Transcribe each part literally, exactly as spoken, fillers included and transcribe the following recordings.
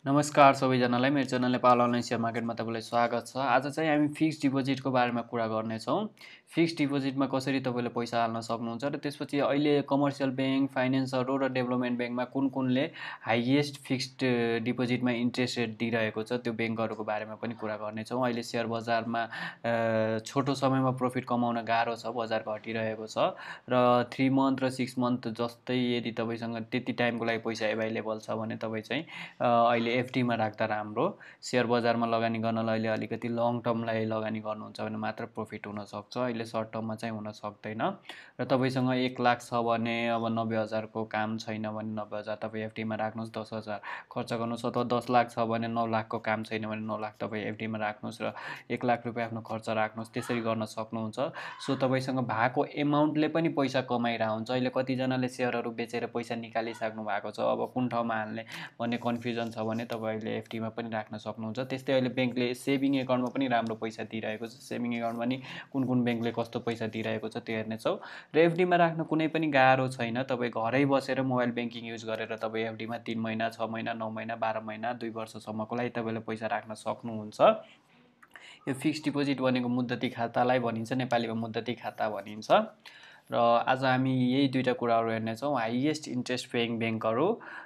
नमस्कार सबैजनालाई मेरो च्यानल नेपाल अनलाइन सेयर मार्केटमा तपाईँलाई स्वागत छ। आज चाहिँ हामी फिक्स्ड डिपोजिटको बारेमा कुरा गर्नेछौँ। फिक्स्ड डिपोजिटमा कसरी तपाईँले पैसा हाल्न सक्नुहुन्छ र त्यसपछि अहिले कमर्सियल ब्याङ्क, फाइनेन्सहरू र डेभलपमेन्ट ब्याङ्कमा कुन कुनले हाइएस्ट फिक्स्ड डिपोजिटमा इन्ट्रेस्ट रेट दिइरहेको छ त्यो ब्याङ्कहरूको बारेमा पनि कुरा गर्नेछौँ। अहिले सेयर बजारमा छोटो समयमा प्रफिट कमाउन गाह्रो छ, बजार घटिरहेको छ र थ्री मन्थ र सिक्स मन्थ जस्तै यदि तपाईँसँग त्यति टाइमको लागि पैसा एभाइलेबल छ भने तपाईँ चाहिँ अहिले एफडीमा राख्दा राम्रो। सेयर बजारमा लगानी गर्नलाई अहिले अलिकति लङ टर्मलाई लगानी गर्नुहुन्छ भने मात्र प्रफिट हुनसक्छ, अहिले सर्ट टर्ममा चाहिँ हुन सक्दैन। र तपाईँसँग एक लाख छ भने अब नब्बे हजारको काम छैन भने नब्बे हजार तपाईँ एफडीमा राख्नुहोस्, दस हजार खर्च गर्नुहोस्। अथवा दस लाख छ भने नौ लाखको काम छैन भने नौ लाख तपाईँ एफडीमा राख्नुहोस् र एक लाख रुपियाँ आफ्नो खर्च राख्नुहोस्, त्यसरी गर्न सक्नुहुन्छ। सो तपाईँसँग भएको एमाउन्टले पनि पैसा कमाइरहेको हुन्छ। अहिले कतिजनाले सेयरहरू बेचेर पैसा निकालिसक्नु भएको छ, अब कुन ठाउँमा हाल्ने भन्ने कन्फ्युजन छ भने तपाईले एफडीमा पनि राख्न सक्नुहुन्छ। त्यस्तै अहिले ब्याङ्कले सेभिङ एकाउन्टमा पनि राम्रो पैसा दिइरहेको छ। सेभिङ एकाउन्टमा नि कुन कुन ब्याङ्कले कस्तो पैसा दिइरहेको छ त्यो हेर्नेछौँ। र एफडीमा राख्न कुनै पनि गाह्रो छैन। तपाईँ घरै बसेर मोबाइल ब्याङ्किङ युज गरेर तपाईँ एफडीमा तीन महिना, छ महिना, नौ महिना, बाह्र महिना, दुई वर्षसम्मको लागि तपाईँले पैसा राख्न सक्नुहुन्छ। यो फिक्स्ड डिपोजिट भनेको मुद्दती खातालाई भनिन्छ, नेपालीमा मुद्दती खाता भनिन्छ। र आज हामी यही दुईवटा कुराहरू हेर्नेछौँ, हाइएस्ट इन्ट्रेस्ट पेइङ ब्याङ्कहरू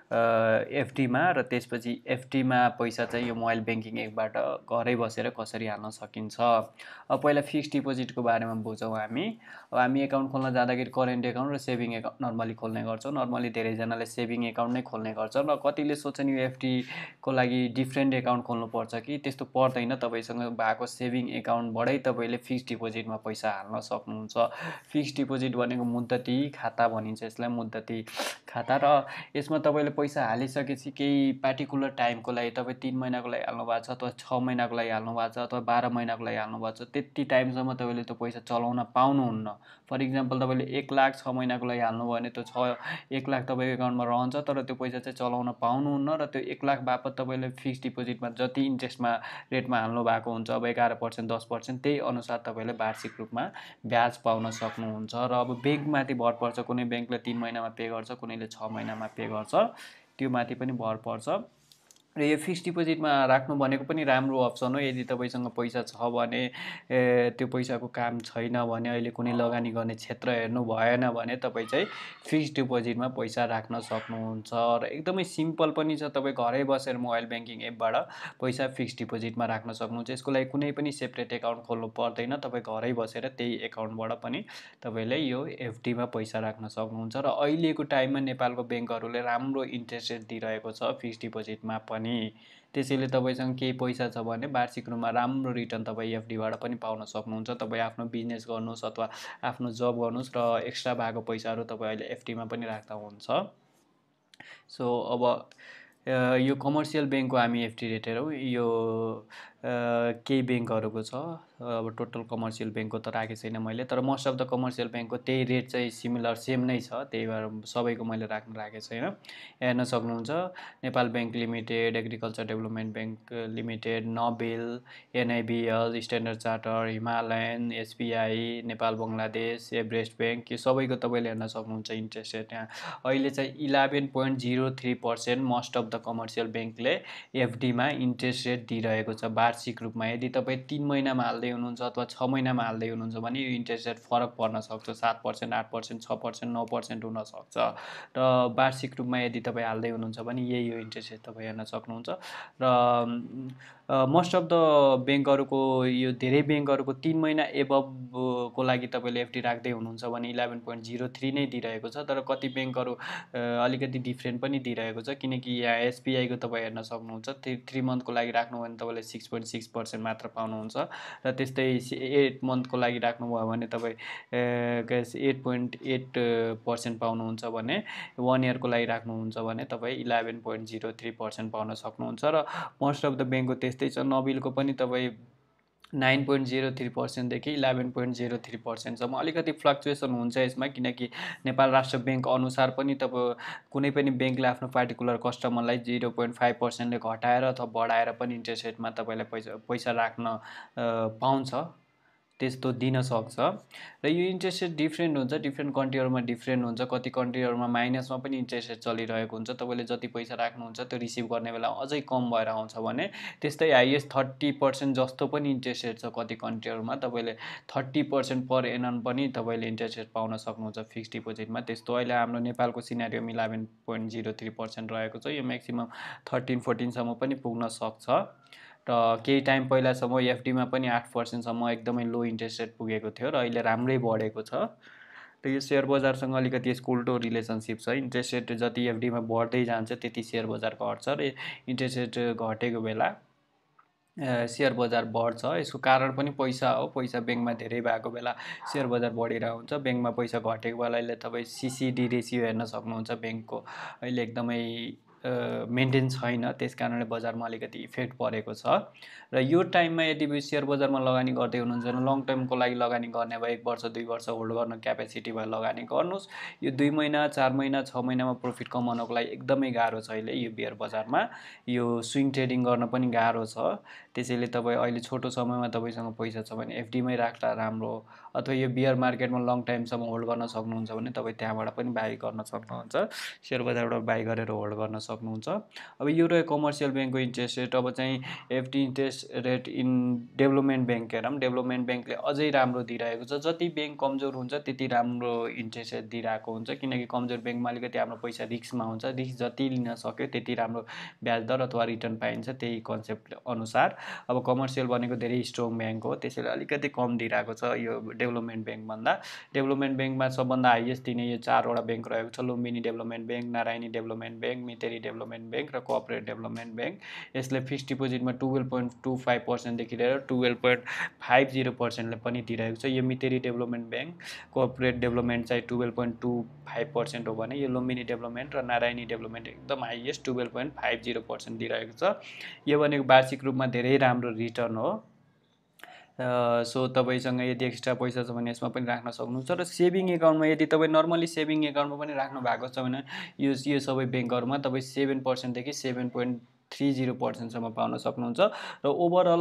एफडीमा र त्यसपछि एफडीमा पैसा चाहिँ यो मोबाइल ब्याङ्किङ एपबाट घरै बसेर कसरी हाल्न सकिन्छ। अब पहिला फिक्स्ड डिपोजिटको बारेमा बुझौँ हामी। अब हामी एकाउन्ट खोल्न जाँदाखेरि करेन्ट एकाउन्ट र सेभिङ एकाउन्ट नर्मली खोल्ने गर्छौँ। नर्मली धेरैजनाले सेभिङ एकाउन्ट नै खोल्ने गर्छन् र कतिले सोच्छन् यो एफडीको लागि डिफ्रेन्ट एकाउन्ट खोल्नुपर्छ कि, त्यस्तो पर्दैन। तपाईँसँग भएको सेभिङ एकाउन्टबाटै तपाईँले फिक्स्ड डिपोजिटमा पैसा हाल्न सक्नुहुन्छ। फिक्स्ड डिपोजिट भनेको मुद्दती खाता भनिन्छ यसलाई, मुद्दती खाता। र यसमा तपाईँले पैसा हालिसकेपछि केही पार्टिकुलर टाइमको लागि तपाईँ तिन महिनाको लागि हाल्नु भएको छ अथवा छ महिनाको लागि हाल्नु भएको छ अथवा बाह्र महिनाको लागि हाल्नु भएको छ, त्यति टाइमसम्म तपाईँले त्यो पैसा चलाउन पाउनुहुन्न। फर इक्जाम्पल तपाईँले एक लाख छ महिनाको लागि हाल्नुभयो भने त्यो छ एक लाख तपाईँको एकाउन्टमा रहन्छ, तर त्यो पैसा चाहिँ चलाउन पाउनुहुन्न। र त्यो एक लाख बापत तपाईँले फिक्स्ड डिपोजिटमा जति इन्ट्रेस्टमा रेटमा हाल्नु भएको हुन्छ, अब एघार पर्सेन्ट दस पर्सेन्ट त्यही अनुसार तपाईँले वार्षिक रूपमा ब्याज पाउन सक्नुहुन्छ। र अब ब्याङ्कमाथि भर पर्छ, कुनै ब्याङ्कले तिन महिनामा पे गर्छ, कुनैले छ महिनामा पे गर्छ, त्यो माथि पनि भर पर्छ। र यो फिक्स्ड डिपोजिटमा राख्नु भनेको पनि राम्रो अप्सन हो। यदि तपाईँसँग पैसा छ भने त्यो पैसाको काम छैन भने, अहिले कुनै लगानी गर्ने क्षेत्र हेर्नु भएन भने तपाईँ चाहिँ फिक्स्ड डिपोजिटमा पैसा राख्न सक्नुहुन्छ। र एकदमै सिम्पल पनि छ, तपाईँ घरै बसेर मोबाइल ब्याङ्किङ एपबाट पैसा फिक्स्ड डिपोजिटमा राख्न सक्नुहुन्छ। यसको लागि कुनै पनि सेपरेट एकाउन्ट खोल्नु पर्दैन, तपाईँ घरै बसेर त्यही एकाउन्टबाट पनि तपाईँले यो एफडीमा पैसा राख्न सक्नुहुन्छ। र अहिलेको टाइममा नेपालको ब्याङ्कहरूले राम्रो इन्ट्रेस्ट रेट दिइरहेको छ फिक्स्ड डिपोजिटमा पनि। त्यसैले तपाईँसँग केही पैसा छ भने वार्षिक रूपमा राम्रो रिटर्न तपाईँ एफडीबाट पनि पाउन सक्नुहुन्छ। तपाईँ आफ्नो बिजनेस गर्नुहोस् अथवा आफ्नो जब गर्नुहोस् र एक्स्ट्रा भएको पैसाहरू तपाईँ अहिले एफडीमा पनि राख्दा हुन्छ। सो अब यो कमर्सियल ब्याङ्कको हामी एफडी रेट हेरौँ। यो केही ब्याङ्कहरूको छ, अब टोटल कमर्सियल ब्याङ्कको त राखेको छैन मैले, तर मोस्ट अफ द कमर्सियल ब्याङ्कको त्यही रेट चाहिँ सिमिलर सेम नै छ, त्यही भएर सबैको मैले राख्न राखेको छैन। हेर्न सक्नुहुन्छ Nepal bank limited, agriculture development bank limited, Nabil, NIBL, standard charter, Himalayan, SBI, Nepal Bangladesh, Everest bank, यो सबैको तपाईँले हेर्न सक्नुहुन्छ इन्ट्रेस्ट रेट। यहाँ अहिले चाहिँ eleven point zero three percent most of the commercial ब्याङ्कले एफडीमा इन्ट्रेस्ट रेट दिइरहेको छ वार्षिक रूपमा। यदि तपाईँ तिन महिनामा हाल्दै हुनुहुन्छ अथवा छ महिनामा हाल्दै हुनुहुन्छ भने यो इन्ट्रेस्ट रेट फरक पर्न सक्छ, सात पर्सेन्ट, आठ पर्सेन्ट, छ पर्सेन्ट, नौ पर्सेन्ट हुनसक्छ। र वार्षिक रूपमा यदि तपाईँ हाल्दै हुनुहुन्छ भने यही हो इन्ट्रेस्ट रेट तपाईँ हेर्न सक्नुहुन्छ। र मोस्ट अफ द ब्याङ्कहरूको, यो धेरै ब्याङ्कहरूको तिन महिना एबभको लागि तपाईँले एफडी राख्दै हुनुहुन्छ भने इलेभेन पोइन्ट जिरो थ्री नै दिइरहेको छ। तर कति ब्याङ्कहरू अलिकति डिफ्रेन्ट पनि दिइरहेको छ, किनकि यहाँ एसबिआईको तपाईँ हेर्न सक्नुहुन्छ थ्री थ्री मन्थको लागि राख्नु भने तपाईँले सिक्स पोइन्ट सिक्स पर्सेन्ट मात्र पाउनुहुन्छ। र त्यस्तै एट मन्थको लागि राख्नुभयो भने तपाईँ एट पोइन्ट एट पर्सेन्ट पाउनुहुन्छ भने, वान इयरको लागि राख्नुहुन्छ भने तपाईँ eleven point zero three percent पाउन सक्नुहुन्छ। र मोस्ट अफ द ब्याङ्कको त्यस्तै छ। नोबेलको पनि तपाईँ नाइन पोइन्ट जिरो थ्री पर्सेन्टदेखि इलेभेन पोइन्ट जिरो थ्री पर्सेन्टसम्म अलिकति फ्लक्चुएसन हुन्छ यसमा, किनकि नेपाल राष्ट्र ब्याङ्क अनुसार पनि तपाईँ कुनै पनि ब्याङ्कले आफ्नो पार्टिकुलर कस्टमरलाई जिरो पोइन्ट फाइभ पर्सेन्टले घटाएर अथवा बढाएर पनि इन्ट्रेस्ट रेटमा तपाईँलाई पैसा पैसा राख्न पाउँछ। त्यस्तो दिन सक्छ र यो इन्ट्रेस्ट रेट डिफ्रेन्ट हुन्छ डिफ्रेन्ट कन्ट्रीहरूमा डिफ्रेन्ट हुन्छ कति कन्ट्रीहरूमा माइनसमा पनि इन्ट्रेस्ट रेट चलिरहेको हुन्छ तपाईँले जति पैसा राख्नुहुन्छ त्यो रिसिभ गर्ने बेला अझै कम भएर आउँछ भने त्यस्तै हाइएस्ट थर्टी पर्सेन्ट जस्तो पनि इन्ट्रेस्ट रेट छ कति कन्ट्रीहरूमा तपाईँले थर्टी पर्सेन्ट पर एनम पनि तपाईँले इन्ट्रेस्ट रेट पाउन सक्नुहुन्छ फिक्स डिपोजिटमा त्यस्तो अहिले हाम्रो नेपालको सिनारियोमा eleven point zero three percent रहेको छ यो म्याक्सिमम् थर्टिन फोर्टिनसम्म पनि पुग्न सक्छ र केही टाइम पहिलासम्म एफडीमा पनि आठ पर्सेन्टसम्म एकदमै लो इन्ट्रेस्ट रेट पुगेको थियो र अहिले राम्रै बढेको छ र यो सेयर बजारसँग अलिकति यसको उल्टो रिलेसनसिप छ इन्ट्रेस्ट रेट जति एफडीमा बढ्दै जान्छ त्यति सेयर बजार घट्छ र इन्ट्रेस्ट रेट घटेको बेला सेयर बजार बढ्छ यसको कारण पनि पैसा हो पैसा ब्याङ्कमा धेरै भएको बेला सेयर बजार बढिरहेको हुन्छ ब्याङ्कमा पैसा घटेको बेला अहिले तपाईँ सिसिडी रेसियो हेर्न सक्नुहुन्छ ब्याङ्कको अहिले एकदमै मेन्टेन छैन त्यस कारणले बजारमा अलिकति इफेक्ट परेको छ र यो टाइममा यदि सेयर बजारमा लगानी गर्दै हुनुहुन्छ भने लङ टर्मको लागि लगानी गर्ने भए एक वर्ष दुई वर्ष होल्ड गर्न क्यापेसिटी भए लगानी गर्नुहोस् यो दुई महिना चार महिना छ महिनामा प्रफिट कमाउनको लागि एकदमै गाह्रो छ अहिले यो बियर बजारमा यो स्विङ ट्रेडिङ गर्न पनि गाह्रो छ त्यसैले तपाईँ अहिले छोटो समयमा तपाईँसँग पैसा छ भने एफडीमै राख्दा राम्रो अथवा यो बियर मार्केटमा लङ टाइमसम्म होल्ड गर्न सक्नुहुन्छ भने तपाईँ त्यहाँबाट पनि बाई गर्न सक्नुहुन्छ सेयर बजारबाट बाई गरेर होल्ड गर्न सक्नुहुन्छ अब यो रह्यो कमर्सियल ब्याङ्कको इन्ट्रेस्ट रेट अब चाहिँ FD interest rate in development bank हेरौँ डेभलपमेन्ट ब्याङ्कले अझै राम्रो दिइरहेको छ जति ब्याङ्क कमजोर हुन्छ त्यति राम्रो इन्ट्रेस्ट रेट दिइरहेको हुन्छ किनकि कमजोर ब्याङ्कमा अलिकति हाम्रो पैसा रिस्कमा हुन्छ रिस्क जति लिन सक्यो त्यति राम्रो ब्याज दर अथवा रिटर्न पाइन्छ त्यही कन्सेप्ट अनुसार अब कमर्सियल भनेको धेरै स्ट्रङ ब्याङ्क हो त्यसैले अलिकति कम दिइरहेको छ यो डेभलपमेन्ट ब्याङ्कभन्दा डेभलपमेन्ट ब्याङ्कमा सबभन्दा हाइएस्ट दिने यो चारवटा ब्याङ्क रहेको छ Lumbini development bank Narayani development bank Miteri development bank र कोअपरेटिभ डेभलपमेन्ट ब्याङ्क यसले फिक्स डिपोजिटमा टुवेल्भ पोइन्ट टू फाइभ पर्सेन्टदेखि लिएर टुवेल्भ पोइन्ट फाइभ जिरो पर्सेन्टले पनि दिइरहेको छ यो Miteri development bank cooperative development चाहिँ twelve point two five percent हो भने यो लुम्बिनी डेभलपमेन्ट र नारायणी डेभलपमेन्ट एकदम highest twelve point five zero percent दिइरहेको छ यो भनेको वार्षिक रूपमा धेरै राम्रो रिटर्न हो सो तपाईँसँग यदि एक्स्ट्रा पैसा छ भने यसमा पनि राख्न सक्नुहुन्छ र सेभिङ एकाउन्टमा यदि तपाईँ नर्मली सेभिङ एकाउन्टमा पनि राख्नु भएको छ भने यो यो सबै ब्याङ्कहरूमा तपाईँ सेभेन पर्सेन्टदेखि सेभेन पोइन्ट थ्री जिरो पर्सेन्टसम्म पाउन सक्नुहुन्छ र ओभरअल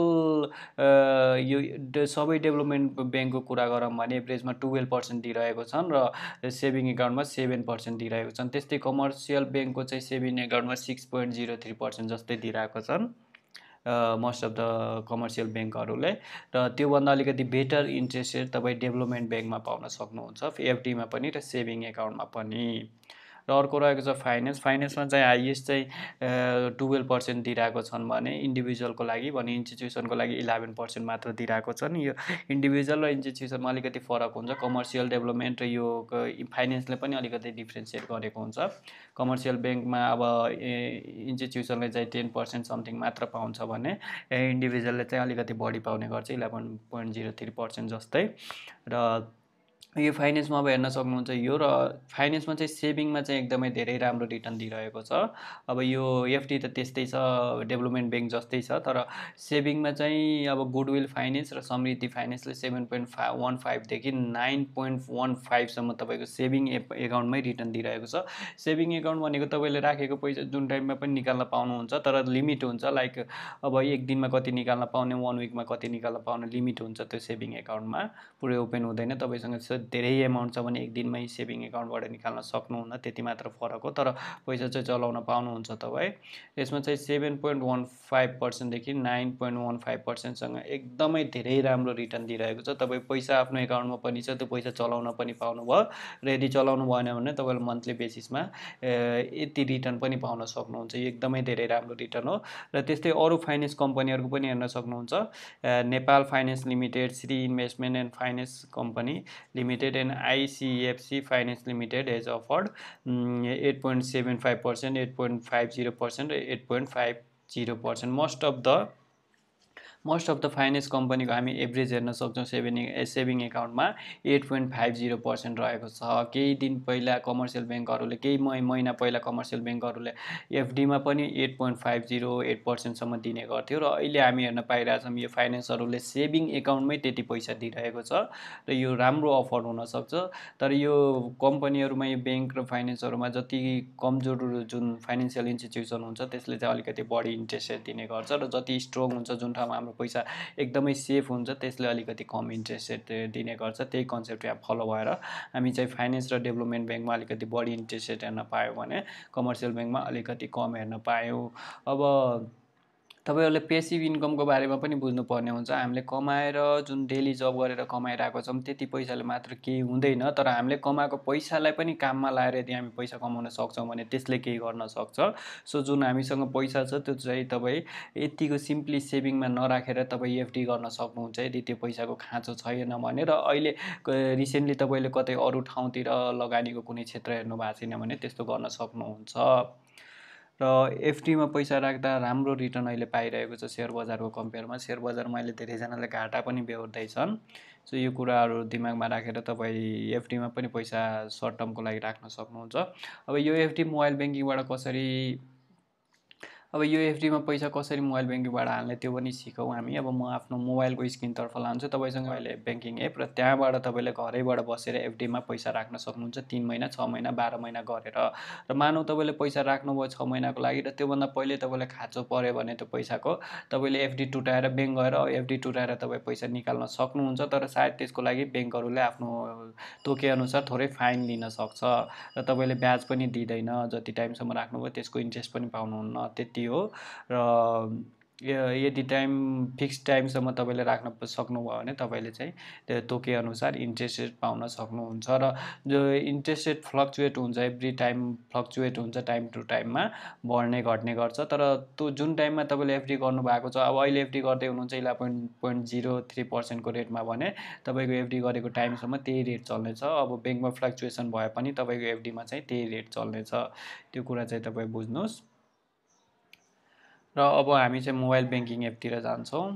यो सबै डेभलपमेन्ट ब्याङ्कको कुरा गरौँ भने एभरेजमा टुवेल्भ पर्सेन्ट दिइरहेको छन् र सेभिङ एकाउन्टमा सेभेन पर्सेन्ट दिइरहेको छन् त्यस्तै कमर्सियल ब्याङ्कको चाहिँ सेभिङ एकाउन्टमा six point zero three percent जस्तै दिइरहेको छन् मोस्ट अफ द कमर्सियल ब्याङ्कहरूले र त्योभन्दा अलिकति बेटर इन्ट्रेस्ट रेट तपाईँ डेभलपमेन्ट ब्याङ्कमा पाउन सक्नुहुन्छ एफडीमा पनि र सेभिङ एकाउन्टमा पनि र अर्को रहेको छ फाइनेन्स फाइनेन्समा चाहिँ हाइएस्ट चाहिँ टुवेल्भ पर्सेन्ट दिइरहेको छन् भने इन्डिभिजुअलको लागि भने इन्स्टिट्युसनको लागि इलेभेन पर्सेन्ट मात्र दिइरहेको छन् यो इन्डिभिजुअल र इन्स्टिट्युसनमा अलिकति फरक हुन्छ कमर्सियल डेभलपमेन्ट र यो फाइनेन्सले पनि अलिकति डिफ्रेन्सिएट गरेको हुन्छ कमर्सियल ब्याङ्कमा अब इन्स्टिट्युसनले चाहिँ टेन पर्सेन्ट समथिङ मात्र पाउँछ भने इन्डिभिजुअलले चाहिँ अलिकति बढी पाउने गर्छ eleven point zero three percent जस्तै र यो फाइनेन्समा अब हेर्न सक्नुहुन्छ यो र फाइनेन्समा चाहिँ सेभिङमा चाहिँ एकदमै धेरै राम्रो रिटर्न दिइरहेको छ अब यो एफडी त त्यस्तै छ डेभलपमेन्ट ब्याङ्क जस्तै छ तर सेभिङमा चाहिँ अब गुडविल फाइनेन्स र समृद्धि फाइनेन्सले सेभेन पोइन्ट फाइभ वान फाइभदेखि नाइन पोइन्ट वान फाइभसम्म तपाईँको सेभिङ एकाउन्टमै रिटर्न दिइरहेको छ सेभिङ एकाउन्ट भनेको तपाईँले राखेको पैसा जुन टाइममा पनि निकाल्न पाउनुहुन्छ तर लिमिट हुन्छ लाइक अब एक दिनमा कति निकाल्न पाउने वान विकमा कति निकाल्न पाउने लिमिट हुन्छ त्यो सेभिङ एकाउन्टमा पुरै ओपन हुँदैन तपाईँसँग धेरै एमाउन्ट छ भने एक दिनमै सेभिङ एकाउन्टबाट निकाल्न सक्नुहुन्न त्यति मात्र फरक हो तर पैसा चाहिँ चलाउन पाउनुहुन्छ तपाईँ यसमा चाहिँ सेभेन पोइन्ट वान फाइभ पर्सेन्टदेखि नाइन पोइन्ट वान फाइभ पर्सेन्टसँग एकदमै धेरै राम्रो रिटर्न दिइरहेको छ तपाईँ पैसा आफ्नो एकाउन्टमा पनि छ त्यो पैसा चलाउन पनि पाउनुभयो र यदि चलाउनु भएन भने तपाईँले मन्थली बेसिसमा यति रिटर्न पनि पाउन सक्नुहुन्छ यो एकदमै धेरै राम्रो रिटर्न हो र त्यस्तै अरू फाइनेन्स कम्पनीहरूको पनि हेर्न सक्नुहुन्छ Nepal finance limited Shree investment and finance company limited and ICFC finance limited has offered um, eight point seven five percent, eight point five zero percent, eight point five zero percent. Most of the most of the finance कम्पनीको हामी average हेर्न सक्छौँ saving saving एकाउन्टमा eight point five zero percent रहेको छ केही दिन पहिला कमर्सियल ब्याङ्कहरूले केही महिना पहिला कमर्सियल ब्याङ्कहरूले एफडीमा पनि eight point five zero eight पर्सेन्टसम्म दिने गर्थ्यो र अहिले हामी हेर्न पाइरहेछौँ यो फाइनेन्सहरूले सेभिङ एकाउन्टमै त्यति पैसा दिइरहेको छ र यो राम्रो अफर हुनसक्छ तर यो कम्पनीहरूमा यो ब्याङ्क र फाइनेन्सहरूमा जति कमजोर जुन फाइनेन्सियल इन्स्टिट्युसन हुन्छ त्यसले चाहिँ अलिकति बढी इन्ट्रेस्ट रेट दिने गर्छ र जति स्ट्रङ हुन्छ जुन ठाउँमा हाम्रो पैसा एकदमै सेफ हुन्छ, त्यसले अलिकति कम इन्ट्रेस्ट रेट दिने गर्छ। त्यही कन्सेप्ट यहाँ फलो भएर हामी चाहिँ फाइनेन्स र डेभलपमेन्ट ब्याङ्कमा अलिकति बढी इन्ट्रेस्ट रेट हेर्न पायौँ भने कमर्सियल ब्याङ्कमा अलिकति कम हेर्न पायौँ। अब तपाईहरुले पेसिभ इन्कमको बारेमा पनि बुझ्नुपर्ने हुन्छ। हामीले कमाएर जुन डेली जब गरेर कमाइरहेको छौँ त्यति पैसाले मात्र केही हुँदैन, तर हामीले कमाएको पैसालाई पनि काममा लाएर यदि हामी पैसा कमाउन सक्छौँ भने त्यसले केही गर्न सक्छ। सो जुन हामीसँग पैसा छ त्यो चाहिँ तपाईँ यतिको सिम्पली सेभिङमा नराखेर तपाईँ एफडी गर्न सक्नुहुन्छ यदि त्यो पैसाको खाँचो छैन भने। र अहिले रिसेन्टली तपाईँले कतै अरू ठाउँतिर लगानीको कुनै क्षेत्र हेर्नु भएको छैन भने त्यस्तो गर्न सक्नुहुन्छ। र एफडीमा पैसा राख्दा राम्रो रिटर्न अहिले पाइरहेको छ सेयर बजारको कम्पेयरमा। सेयर बजारमा अहिले धेरैजनाले घाटा पनि बेहोर्दैछन्। सो यो कुराहरू दिमागमा राखेर तपाईँ एफडीमा पनि पैसा सर्ट टर्मको लागि राख्न सक्नुहुन्छ। अब यो एफडी मोबाइल ब्याङ्किङबाट कसरी अब यो एफडीमा पैसा कसरी मोबाइल ब्याङ्किङबाट हाल्ने त्यो पनि सिकौँ हामी। अब म आफ्नो मोबाइलको स्क्रिनतर्फ लान्छु। तपाईँसँग अहिले ब्याङ्किङ एप र त्यहाँबाट तपाईँले घरैबाट बसेर एफडीमा पैसा राख्न सक्नुहुन्छ तीन महिना छ महिना बाह्र महिना गरेर। र मानौ तपाईँले पैसा राख्नुभयो छ महिनाको लागि र त्योभन्दा पहिले तपाईँलाई खाँचो पऱ्यो भने त्यो पैसाको तपाईँले एफडी टुटाएर ब्याङ्क गएर एफडी टुटाएर तपाईँ पैसा निकाल्न सक्नुहुन्छ। तर सायद त्यसको लागि ब्याङ्कहरूले आफ्नो तोकेअनुसार थोरै फाइन लिन सक्छ र तपाईँले ब्याज पनि दिँदैन। जति टाइमसम्म राख्नुभयो त्यसको इन्ट्रेस्ट पनि पाउनुहुन्न, त्यति हो। र यदि टाइम फिक्स टाइमसम्म तपाईँले राख्न सक्नुभयो भने तपाईँले चाहिँ त्यो तोकेअनुसार इन्ट्रेस्ट रेट पाउन सक्नुहुन्छ। र जो इन्ट्रेस्ट रेट फ्लक्चुएट हुन्छ, एभ्री टाइम फ्लक्चुएट हुन्छ, टाइम टु टाइममा बढ्ने घट्ने गर्छ। तर त्यो जुन टाइममा तपाईँले एफडी गर्नुभएको छ, अब अहिले एफडी गर्दै हुनुहुन्छ eleven point point zero three पर्सेन्टको रेटमा भने तपाईँको एफडी गरेको टाइमसम्म त्यही रेट चल्नेछ। अब ब्याङ्कमा फ्लक्चुएसन भए पनि तपाईँको एफडीमा चाहिँ त्यही रेट चल्नेछ। त्यो कुरा चाहिँ तपाईँ बुझ्नुहोस्। र अब हामी चाहिँ मोबाइल ब्याङ्किङ एपतिर जान्छौँ।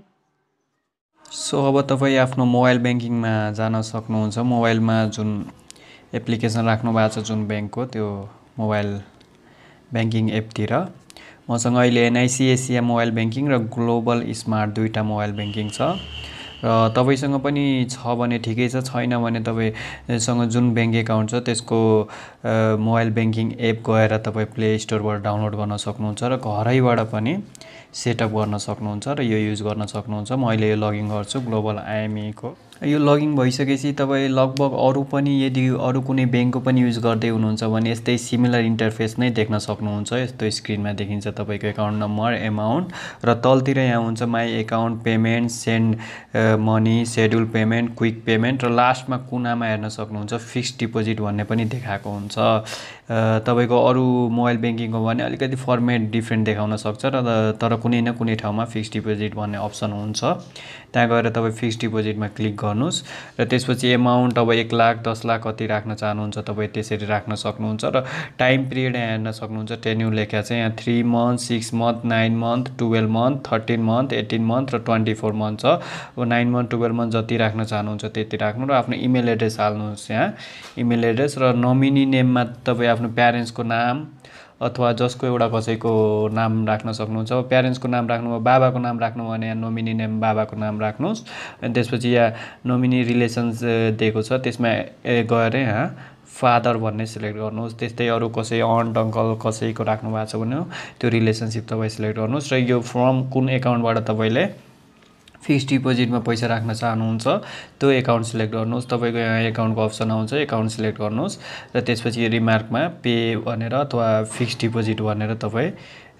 सो अब तपाईँ आफ्नो मोबाइल ब्याङ्किङमा जान सक्नुहुन्छ। मोबाइलमा जुन एप्लिकेसन राख्नु भएको छ जुन ब्याङ्कको त्यो मोबाइल ब्याङ्किङ एपतिर मसँग अहिले एनआइसी एसिया मोबाइल ब्याङ्किङ र ग्लोबल स्मार्ट दुईवटा मोबाइल ब्याङ्किङ छ। र तपाईँसँग पनि छ भने ठिकै छ, छैन भने तपाईँसँग जुन ब्याङ्क एकाउन्ट छ त्यसको मोबाइल ब्याङ्किङ एप गएर तपाईँ प्ले स्टोरबाट डाउनलोड गर्न सक्नुहुन्छ र घरैबाट पनि सेटअप गर्न सक्नुहुन्छ र यो युज गर्न सक्नुहुन्छ। म अहिले यो लगइन गर्छु ग्लोबल आइएमई को। यो लगइन भइसकेपछि तपाईँ लगभग अरू पनि यदि अरू कुनै ब्याङ्कको पनि युज गर्दै हुनुहुन्छ भने यस्तै सिमिलर इन्टरफेस नै देख्न सक्नुहुन्छ। यस्तो स्क्रिनमा देखिन्छ तपाईँको एकाउन्ट नम्बर, एमाउन्ट र तलतिर यहाँ हुन्छ my account, payment, send money, schedule payment, quick payment र लास्टमा कुनामा हेर्न सक्नुहुन्छ फिक्स्ड डिपोजिट भन्ने पनि देखाएको हुन्छ। तपाईँको अरू मोबाइल ब्याङ्किङको भने अलिकति फर्मेट डिफ्रेन्ट देखाउन सक्छ र तर कुनै न कुनै ठाउँमा फिक्स्ड डिपोजिट भन्ने अप्सन हुन्छ। त्यहाँ गएर तपाईँ फिक्स्ड डिपोजिटमा क्लिक गर्नुहोस् र त्यसपछि एमाउन्ट अब एक लाख दस लाख कति राख्न चाहनुहुन्छ तपाईँ त्यसरी राख्न सक्नुहुन्छ। र टाइम पिरियड यहाँ हेर्न सक्नुहुन्छ। टेन्युर लेखा चाहिँ यहाँ three month, six month, nine month, twelve month, thirteen month, eighteen month र ट्वेन्टी फोर मन्थ छ। अब नाइन मन्थ टुवेल्भ मन्थ जति राख्न चाहनुहुन्छ त्यति राख्नु र आफ्नो इमेल एड्रेस हाल्नुहोस्। यहाँ इमेल एड्रेस र नोमिनी नेममा तपाईँ आफ्नो प्यारेन्ट्सको नाम अथवा जसको एउटा कसैको नाम राख्न सक्नुहुन्छ। अब प्यारेन्ट्सको नाम राख्नुभयो, बाबाको नाम राख्नु भने यहाँ नोमिनी नेम बाबाको नाम राख्नुहोस्। अनि त्यसपछि यहाँ नोमिनी रिलेसन्स दिएको छ त्यसमा गएर यहाँ फादर भन्ने सिलेक्ट गर्नुहोस्। त्यस्तै अरू कसै अन्ट अङ्कल कसैको राख्नु भएको छ भने त्यो रिलेसनसिप तपाईँ सिलेक्ट गर्नुहोस्। र यो फर्म कुन एकाउन्टबाट तपाईँले फिक्स्ड डिपोजिटमा पैसा राख्न चाहनुहुन्छ त्यो एकाउन्ट सिलेक्ट गर्नुहोस्। तपाईँको यहाँ एकाउन्टको अप्सन आउँछ, एकाउन्ट सिलेक्ट गर्नुहोस् र त्यसपछि रिमार्कमा पे भनेर अथवा फिक्स्ड डिपोजिट भनेर तपाईँ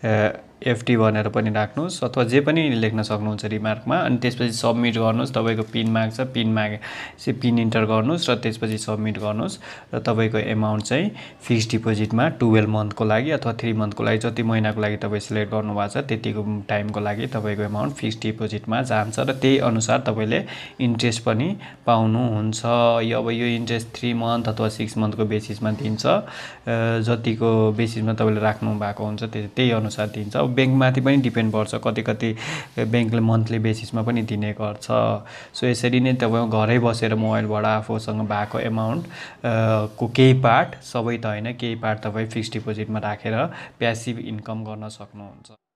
एफडी भनेर पनि राख्नुहोस् अथवा जे पनि लेख्न सक्नुहुन्छ रिमार्कमा। अनि त्यसपछि सबमिट गर्नुहोस्। तपाईँको पिन माग्छ, पिन मागे चाहिँ पिन इन्टर गर्नुहोस् र त्यसपछि सबमिट गर्नुहोस् र तपाईँको एमाउन्ट चाहिँ फिक्स्ड डिपोजिटमा टुवेल्भ मन्थको लागि अथवा थ्री मन्थको लागि जति महिनाको लागि तपाईँ सिलेक्ट गर्नुभएको छ त्यतिको टाइमको लागि तपाईँको एमाउन्ट फिक्स्ड डिपोजिटमा जान्छ र त्यही अनुसार तपाईँले इन्ट्रेस्ट पनि पाउनुहुन्छ। यो अब यो इन्ट्रेस्ट थ्री मन्थ अथवा सिक्स मन्थको बेसिसमा दिन्छ। जतिको बेसिसमा तपाईँले राख्नु भएको हुन्छ त्यही अनुसार दिन्छ। ब्याङ्कमाथि पनि डिपेन्ड पर्छ, कति कति ब्याङ्कले मन्थली बेसिसमा पनि दिने गर्छ। सो यसरी नै तपाईँ घरै बसेर मोबाइलबाट आफूसँग भएको एमाउन्ट को केही पार्ट, सबै त होइन, केही पार्ट तपाईँ फिक्स्ड डिपोजिटमा राखेर प्यासिभ इन्कम गर्न सक्नुहुन्छ।